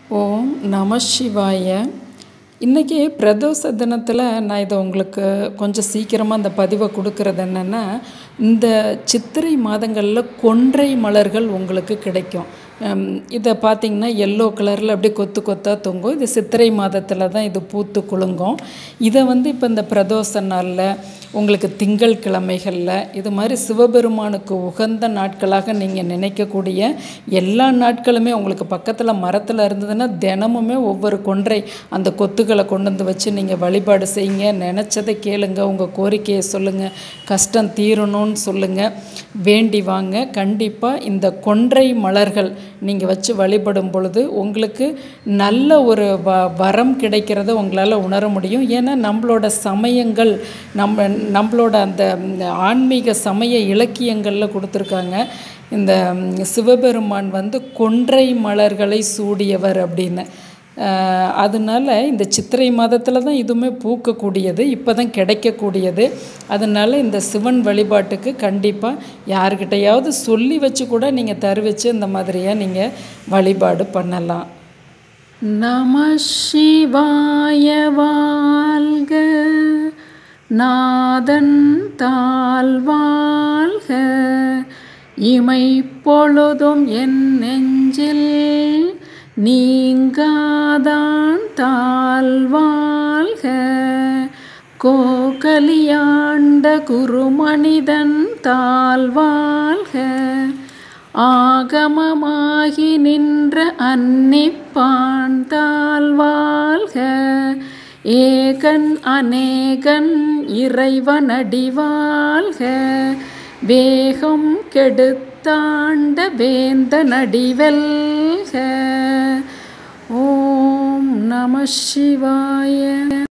ஓம் நம சிவாய. இன்றைக்கி பிரதோஷ தினத்தில் நான் இதை உங்களுக்கு கொஞ்சம் சீக்கிரமாக இந்த பதிவை கொடுக்கறது என்னென்னா, இந்த சித்திரை மாதங்களில் கொன்றை மலர்கள் உங்களுக்கு கிடைக்கும். இதை பார்த்திங்கன்னா எல்லோ கலரில் அப்படியே கொத்து கொத்தாக தொங்கும். இது சித்திரை மாதத்தில் தான் இது பூத்து குலுங்கும். இதை இப்போ இந்த பிரதோஷ நாளில் உங்களுக்கு திங்கள் கிழமைகளில் இது மாதிரி சிவபெருமானுக்கு உகந்த நாட்களாக நீங்கள் நினைக்கக்கூடிய எல்லா நாட்களுமே உங்களுக்கு பக்கத்தில் மரத்தில் இருந்ததுன்னா தினமுமே ஒவ்வொரு கொன்றை அந்த கொத்துக்களை கொண்டு வந்து வச்சு நீங்கள் வழிபாடு செய்யுங்க. நினச்சதை கேளுங்க, உங்கள் கோரிக்கையை சொல்லுங்கள், கஷ்டம் தீரணும்னு சொல்லுங்கள், வேண்டி வாங்க. கண்டிப்பாக இந்த கொன்றை மலர்கள் நீங்கள் வச்சு வழிபடும் பொழுது உங்களுக்கு நல்ல ஒரு வரம் கிடைக்கிறத உங்களால் உணர முடியும். ஏன்னா நம்மளோட சமயங்கள் நம்மளோட அந்த ஆன்மீக சமய இலக்கியங்களில் கொடுத்துருக்காங்க, இந்த சிவபெருமான் கொன்றை மலர்களை சூடியவர் அப்படின்னு. அதனால் இந்த சித்திரை மாதத்தில் தான் இதுவுமே பூக்கக்கூடியது, இப்போ தான் கிடைக்கக்கூடியது. அதனால் இந்த சிவன் வழிபாட்டுக்கு கண்டிப்பாக யார்கிட்டையாவது சொல்லி வச்சு கூட நீங்கள் தருவிச்சு இந்த மாதிரியாக நீங்கள் வழிபாடு பண்ணலாம். நம சிவாய வாழ்க, நாதன் தாழ்வாழ்க, இமை பொழுதும் என் நெஞ்சில் நீங்காதான் தாழ்வாழ்க, கோகலியாண்ட குருமனிதன் தாழ்வாழ்க, ஆகமமாகி நின்ற அன்னிப்பான் தாழ்வாழ்க, ஏகன் அநேகன் இறைவனடி வாழ்க, வேகம் கெடுத்தாண்ட வேந்தனடி வெல்க. ஓம் நம சிவாய.